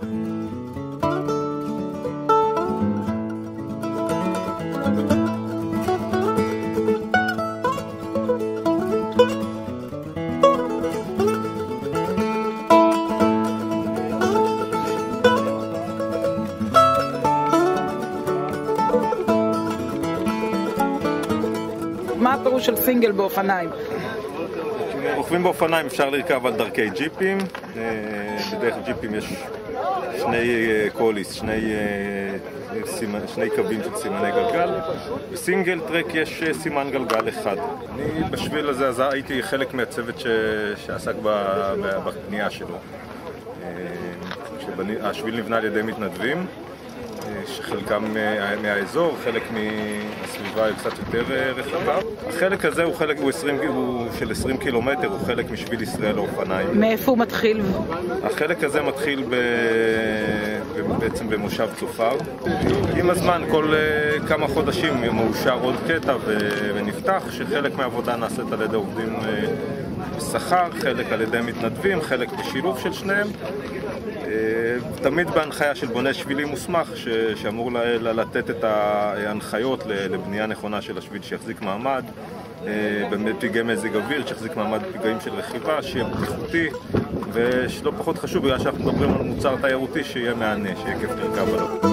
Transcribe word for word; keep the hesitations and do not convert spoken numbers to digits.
מה הפירוש של סינגל באופניים? רוכבים באופניים אפשר לרכב על דרכי ג'יפים. בדרך ג'יפים יש שני קוליס, שני, שני קווים של סימני גלגל. בסינגל טרק יש סימן גלגל אחד. אני בשביל הזה אז הייתי חלק מהצוות ש... שעסק בבנייה שלו. השביל נבנה על ידי מתנדבים, שחלקם מהאזור, חלק מהסביבה היא קצת יותר רחבה. החלק הזה הוא חלק הוא עשרים, הוא של עשרים קילומטר, הוא חלק משביל ישראל לאופניים. מאיפה הוא מתחיל? החלק הזה מתחיל ב... בעצם במושב צופר. עם הזמן, כל כמה חודשים מאושר עוד קטע ו... ונפתח, שחלק מהעבודה נעשית על ידי עובדים בשכר, חלק על ידי מתנדבים, חלק בשילוב של שניהם. תמיד בהנחיה של בונה שבילים מוסמך ש... שאמור ל... לתת את ההנחיות לבנייה נכונה של השביל שיחזיק מעמד, באמת פגעי מזג אוויר, שיחזיק מעמד פגעים של רכיבה, שיהיה בטיחותי, ושלא פחות חשוב, בגלל שאנחנו מדברים על מוצר תיירותי, שיהיה מענה, שיהיה כיף לרכב עליו.